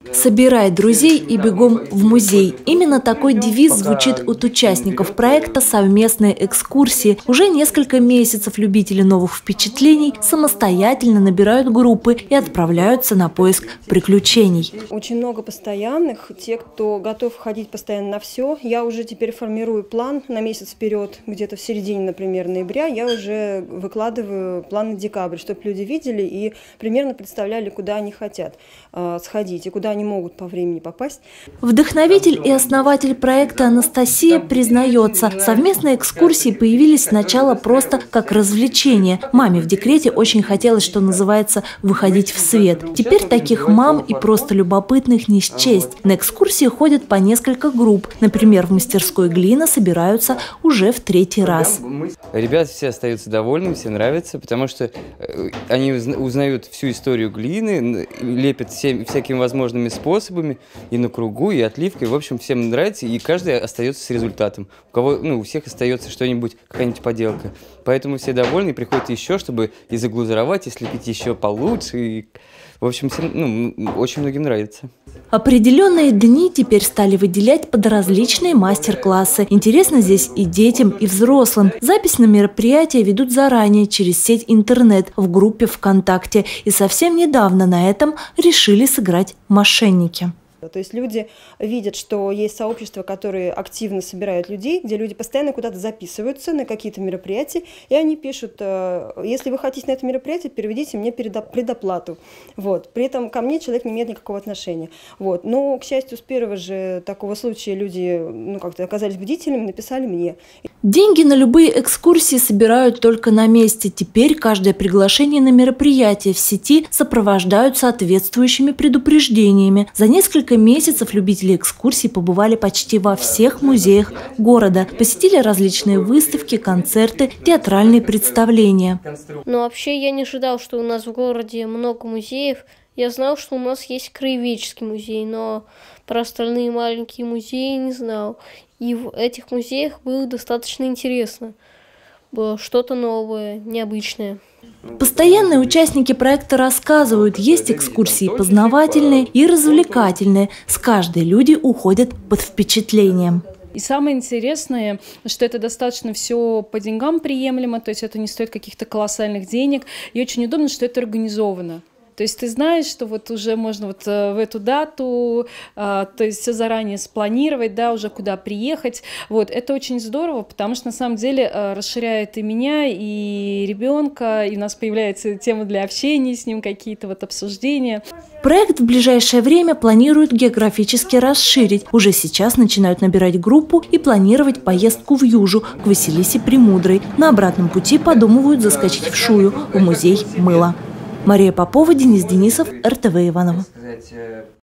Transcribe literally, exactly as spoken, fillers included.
«Собирай друзей и бегом в музей». Именно такой девиз звучит от участников проекта «Совместные экскурсии». Уже несколько месяцев любители новых впечатлений самостоятельно набирают группы и отправляются на поиск приключений. Очень много постоянных, те, кто готов ходить постоянно на все. Я уже теперь формирую план на месяц вперед, где-то в середине, например, ноября, я уже выкладываю план на декабрь, чтобы люди видели и примерно представляли, куда они хотят э, сходить и куда они могут по времени попасть. Вдохновитель и основатель проекта Анастасия признается, совместные экскурсии появились сначала просто как развлечение. Маме в декрете очень хотелось, что называется, выходить в свет. Теперь таких мам и просто любопытных не счесть. На экскурсии ходят по несколько групп. Например, в мастерской глина собираются уже в третий раз. Ребята все остаются довольны, все нравится, потому что они узнают всю историю глины, лепят всем, всякими возможными способами, и на кругу, и отливкой. В общем, всем нравится, и каждый остается с результатом. У кого, ну, у всех остается что-нибудь, какая-нибудь поделка. Поэтому все довольны, и приходят еще, чтобы и заглазуровать, и слепить еще получше. И, в общем, всем, ну, очень многим нравится. Определенные дни теперь стали выделять под различные мастер-классы. Интересно здесь и детям, и взрослым. Запись на мероприятия ведут заранее через сеть интернет в группе ВКонтакте. И совсем недавно на этом решили сыграть мошенники. То есть люди видят, что есть сообщества, которые активно собирают людей, где люди постоянно куда-то записываются на какие-то мероприятия, и они пишут: если вы хотите на это мероприятие, переведите мне предоплату. Вот. При этом ко мне человек не имеет никакого отношения. Вот. Но, к счастью, с первого же такого случая люди, ну, как-то оказались бдительными, написали мне. Деньги на любые экскурсии собирают только на месте. Теперь каждое приглашение на мероприятие в сети сопровождают соответствующими предупреждениями. За несколько месяцев любители экскурсий побывали почти во всех музеях города. Посетили различные выставки, концерты, театральные представления. Но вообще я не ожидал, что у нас в городе много музеев. Я знал, что у нас есть краеведческий музей, но про остальные маленькие музеи не знал. И в этих музеях было достаточно интересно. Было что-то новое, необычное. Постоянные участники проекта рассказывают, есть экскурсии познавательные и развлекательные. С каждой люди уходят под впечатлением. И самое интересное, что это достаточно все по деньгам приемлемо, то есть это не стоит каких-то колоссальных денег. И очень удобно, что это организовано. То есть ты знаешь, что вот уже можно вот в эту дату, то есть все заранее спланировать, да, уже куда приехать. Вот, это очень здорово, потому что на самом деле расширяет и меня, и ребенка, и у нас появляется тема для общения с ним, какие-то вот обсуждения. Проект в ближайшее время планируют географически расширить. Уже сейчас начинают набирать группу и планировать поездку в Южу к Василисе Премудрой. На обратном пути подумывают заскочить в Шую, в музей мыла. Мария Попова, Денис Денисов, эр тэ вэ Иваново.